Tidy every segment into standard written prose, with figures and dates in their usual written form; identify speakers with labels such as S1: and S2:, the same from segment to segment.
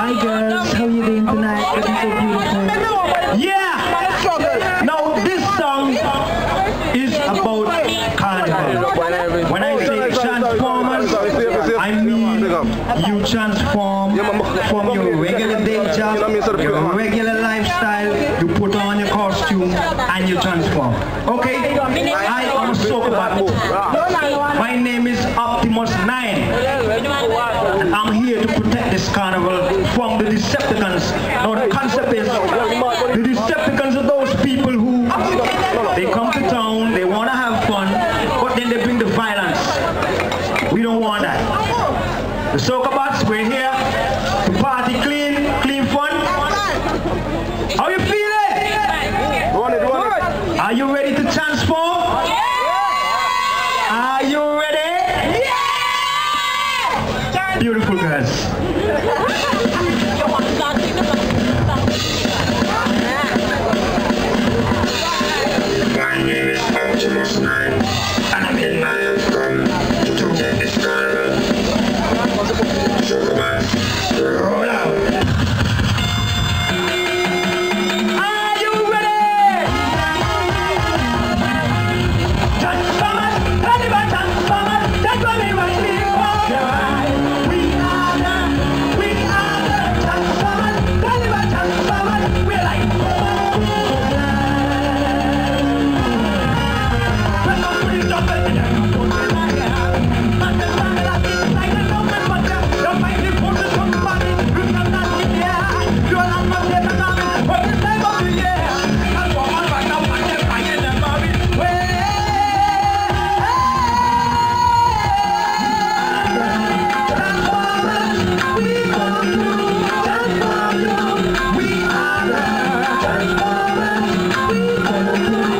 S1: Hi girls, how you doing tonight? Looking so beautiful.
S2: Yeah! Now this song is about carnival. When I say transformers, I mean you transform from your regular day job, your regular lifestyle, you put on your costume and you transform. Okay? I am a soca bat. My name is Optimus 9. And I'm here to protect this carnival from the Decepticons. Now the concept is, the Decepticons are those people who, they come to town, they want to have fun, but then they bring the violence. We don't want that. The soca bats, we're here to party clean fun. How you feeling? Are you ready to transform? Are you ready? Beautiful girls.
S3: My name is Optimus 9, and I'm in my come to protect this carnival. Soca bat, roll out.
S2: Are you ready? Transformers, animal transformers, that's what we want to be. We are the transformers, animal transformers. We're like,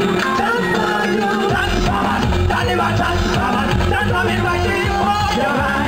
S2: that's what I'm inviting you.